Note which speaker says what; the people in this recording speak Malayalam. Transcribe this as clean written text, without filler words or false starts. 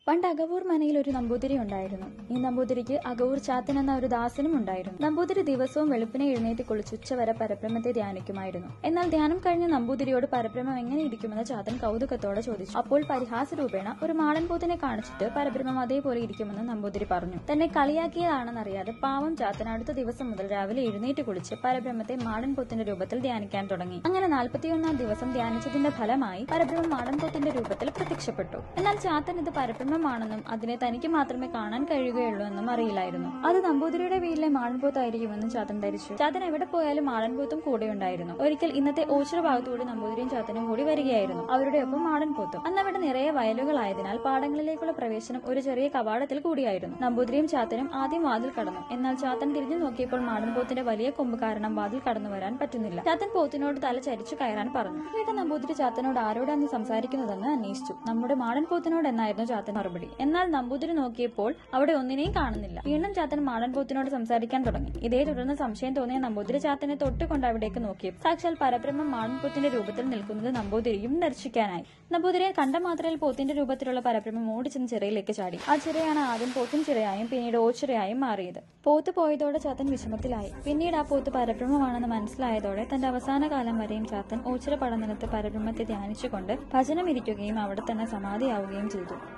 Speaker 1: പണ്ട് അകവൂർ മനയിൽ ഒരു നമ്പൂതിരി ഉണ്ടായിരുന്നു. ഈ നമ്പൂതിരിക്ക് അകവൂർ ചാത്തൻ എന്ന ഒരു ദാസനും ഉണ്ടായിരുന്നു. നമ്പൂതിരി ദിവസവും വെളുപ്പിനെ എഴുന്നേറ്റ് കുളിച്ച് ഉച്ചവരെ പരബ്രഹ്മത്തെ ധ്യാനിക്കുമായിരുന്നു. എന്നാൽ ധ്യാനം കഴിഞ്ഞ നമ്പൂതിരിയോട് പരബ്രഹ്മം എങ്ങനെ ഇരിക്കുമെന്ന് ചാത്തൻ കൗതുകത്തോടെ ചോദിച്ചു. അപ്പോൾ പരിഹാസ രൂപേണ ഒരു മാടൻപോത്തിനെ കാണിച്ചിട്ട് പരബ്രഹ്മം അതേപോലെ ഇരിക്കുമെന്ന് നമ്പൂതിരി പറഞ്ഞു. തന്നെ കളിയാക്കിയതാണെന്നറിയാതെ പാവം ചാത്തൻ അടുത്ത ദിവസം മുതൽ രാവിലെ എഴുന്നേറ്റ് കുളിച്ച് പരബ്രഹ്മത്തെ മാടൻപോത്തിന്റെ രൂപത്തിൽ ധ്യാനിക്കാൻ തുടങ്ങി. അങ്ങനെ 41-ാം ദിവസം ധ്യാനിച്ചതിന്റെ ഫലമായി പരബ്രഹ്മം മാടൻപോത്തിന്റെ രൂപത്തിൽ പ്രത്യക്ഷപ്പെട്ടു. എന്നാൽ ചാത്തൻ ഇത് പരബ്രഹ്മമാണെന്നും അതിനെ തനിക്ക് മാത്രമേ കാണാൻ കഴിയുകയുള്ളൂ എന്നും അറിയില്ലായിരുന്നു. അത് നമ്പൂതിരിയുടെ വീട്ടിലെ മാടൻപോത്തായിരിക്കുമെന്നും ചാത്തൻ ധരിച്ചു. ചാത്തൻ എവിടെ പോയാലും മാടൻപോത്തും കൂടെ ഉണ്ടായിരുന്നു. ഒരിക്കൽ ഇന്നത്തെ ഓച്ചിറ ഭാഗത്തുകൂടി നമ്പൂതിരിയും ചാത്തനും കൂടി വരികയായിരുന്നു. അവരുടെ ഒപ്പം മാടൻപോത്തും. അന്ന് അവിടെ നിറയെ വയലുകളായതിനാൽ പാടങ്ങളിലേക്കുള്ള പ്രവേശനം ഒരു ചെറിയ കവാടത്തിൽ കൂടിയായിരുന്നു. നമ്പൂതിരിയും ചാത്തനും ആദ്യം വാതിൽ കടന്നു. എന്നാൽ ചാത്തൻ തിരിഞ്ഞു നോക്കിയപ്പോൾ മാടൻപോത്തിന്റെ വലിയ കൊമ്പ് കാരണം വാതിൽ കടന്നു വരാൻ പറ്റുന്നില്ല. ചാത്തൻ പോത്തിനോട് തല ചരിച്ചു കയറാൻ പറഞ്ഞു. കേട്ട നമ്പൂതിരി ചാത്തനോട് ആരോടാണ് സംസാരിക്കുന്നതെന്ന് അന്വേഷിച്ചു. നമ്മുടെ മാടൻപോത്തിനോട് എന്നായിരുന്നു ചാത്തൻ മറുപടി. എന്നാൽ നമ്പൂതിരി നോക്കിയപ്പോൾ അവിടെ ഒന്നിനെയും കാണുന്നില്ല. വീണ്ടും ചാത്തൻ മാടൻപോത്തിനോട് സംസാരിക്കാൻ തുടങ്ങി. ഇതേ തുടർന്ന് സംശയം തോന്നിയ നമ്പൂതിരി ചാത്തനെ തൊട്ടുകൊണ്ട് അവിടേക്ക് നോക്കി. സാക്ഷാൽ പരബ്രഹ്മം മാടൻപോത്തിന്റെ രൂപത്തിൽ നിൽക്കുന്നത് നമ്പൂതിരിയും ദർശിക്കാനായി. നമ്പൂതിരിയെ കണ്ട മാത്രയിൽ പോത്തിന്റെ രൂപത്തിലുള്ള പരബ്രഹ്മം ഓടിച്ചെന്ന് ചിറയിലേക്ക് ചാടി. ആ ചിറയാണ് ആദ്യം പോത്തിൻ ചിറയായും പിന്നീട് ഓച്ചിറയായും മാറിയത്. പോത്ത് പോയതോടെ ചാത്തൻ വിഷമത്തിലായി. പിന്നീട് ആ പോത്ത് പരബ്രഹ്മമാണെന്ന് മനസ്സിലായതോടെ തന്റെ അവസാന കാലം വരെയും ചാത്തൻ ഓച്ചിറ പടനിലത്ത് പരബ്രഹ്മത്തെ ധ്യാനിച്ചുകൊണ്ട് ഭജനമിരിക്കുകയും അവിടെ തന്നെ സമാധിയാവുകയും ചെയ്തു.